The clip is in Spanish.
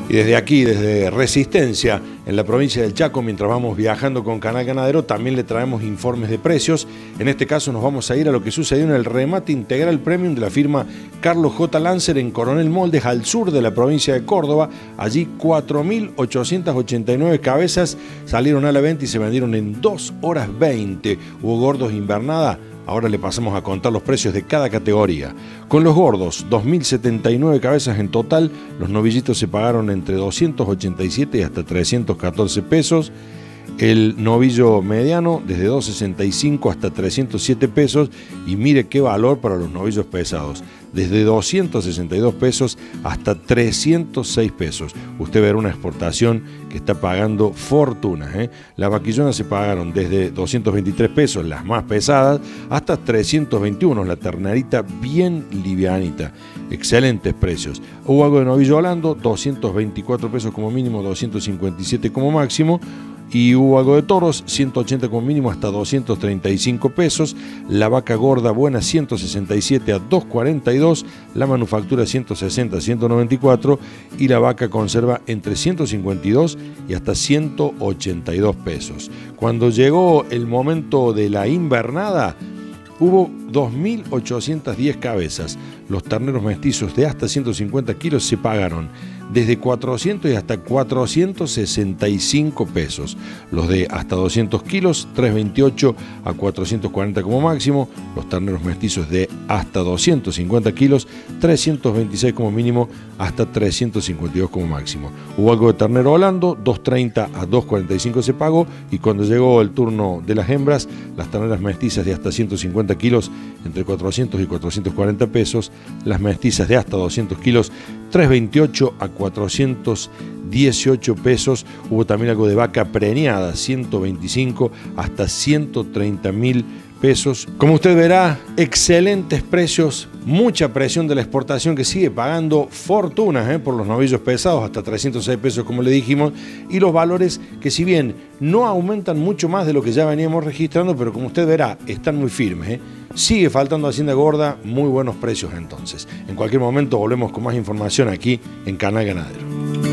Y desde aquí, desde Resistencia, en la provincia del Chaco, mientras vamos viajando con Canal Ganadero, también le traemos informes de precios. En este caso nos vamos a ir a lo que sucedió en el remate integral premium de la firma Carlos J. Lancer en Coronel Moldes, al sur de la provincia de Córdoba. Allí 4.889 cabezas salieron a la venta y se vendieron en 2 horas 20. Hubo gordos invernada. Ahora le pasamos a contar los precios de cada categoría. Con los gordos, 2.079 cabezas en total. Los novillitos se pagaron entre 287 y hasta 314 pesos. El novillo mediano desde 265 hasta 307 pesos. Y mire qué valor para los novillos pesados. Desde 262 pesos hasta 306 pesos. Usted verá una exportación que está pagando fortuna. Las vaquillonas se pagaron desde 223 pesos, las más pesadas, hasta 321, la ternerita bien livianita. Excelentes precios. Hubo algo de novillo holando, 224 pesos como mínimo, 257 como máximo. Y hubo algo de toros, 180 como mínimo hasta 235 pesos. La vaca gorda buena, 167 a 242. La manufactura, 160 a 194. Y la vaca conserva entre 152 y hasta 182 pesos. Cuando llegó el momento de la invernada, hubo 2.810 cabezas. Los terneros mestizos de hasta 150 kilos se pagaron desde 400 y hasta 465 pesos. Los de hasta 200 kilos, 328 a 440 como máximo. Los terneros mestizos de hasta 250 kilos, 326 como mínimo, hasta 352 como máximo. Hubo algo de ternero holando, 230 a 245 se pagó. Y cuando llegó el turno de las hembras, las terneras mestizas de hasta 150 kilos, entre 400 y 440 pesos. Las mestizas de hasta 200 kilos, 328 a 418 pesos. Hubo también algo de vaca preñada, 125 hasta 130.000 pesos. Como usted verá, excelentes precios, mucha presión de la exportación que sigue pagando fortunas por los novillos pesados, hasta 306 pesos como le dijimos, y los valores que, si bien no aumentan mucho más de lo que ya veníamos registrando, pero como usted verá, están muy firmes. Sigue faltando Hacienda Gorda, muy buenos precios entonces. En cualquier momento volvemos con más información aquí en Canal Ganadero.